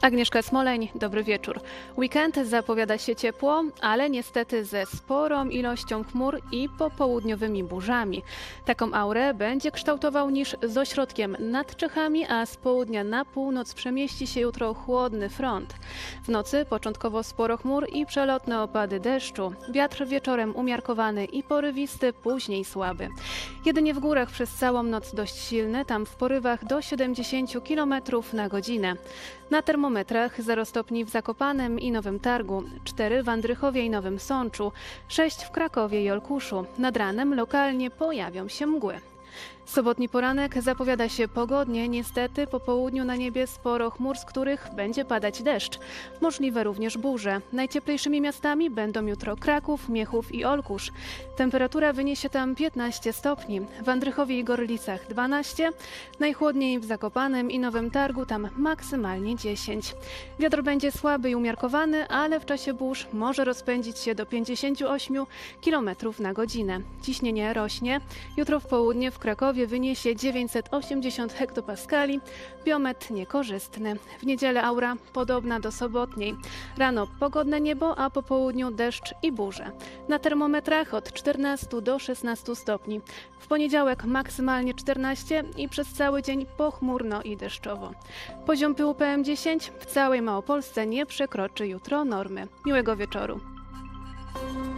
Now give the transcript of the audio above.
Agnieszka Smoleń, dobry wieczór. Weekend zapowiada się ciepło, ale niestety ze sporą ilością chmur i popołudniowymi burzami. Taką aurę będzie kształtował niż z ośrodkiem nad Czechami, a z południa na północ przemieści się jutro chłodny front. W nocy początkowo sporo chmur i przelotne opady deszczu. Wiatr wieczorem umiarkowany i porywisty, później słaby. Jedynie w górach przez całą noc dość silny, tam w porywach do 70 km na godzinę. Na termometrach 0 stopni w Zakopanem i Nowym Targu, 4 w Andrychowie i Nowym Sączu, 6 w Krakowie i Olkuszu. Nad ranem lokalnie pojawią się mgły. Sobotni poranek zapowiada się pogodnie, niestety po południu na niebie sporo chmur, z których będzie padać deszcz. Możliwe również burze. Najcieplejszymi miastami będą jutro Kraków, Miechów i Olkusz. Temperatura wyniesie tam 15 stopni, w Andrychowie i Gorlicach 12, najchłodniej w Zakopanem i Nowym Targu, tam maksymalnie 10. Wiatr będzie słaby i umiarkowany, ale w czasie burz może rozpędzić się do 58 km na godzinę. Ciśnienie rośnie. Jutro w południe w Krakowie wyniesie 980 hektopaskali, biometr niekorzystny. W niedzielę aura podobna do sobotniej. Rano pogodne niebo, a po południu deszcz i burze. Na termometrach od 14 do 16 stopni. W poniedziałek maksymalnie 14 i przez cały dzień pochmurno i deszczowo. Poziom pyłu PM10 w całej Małopolsce nie przekroczy jutro normy. Miłego wieczoru.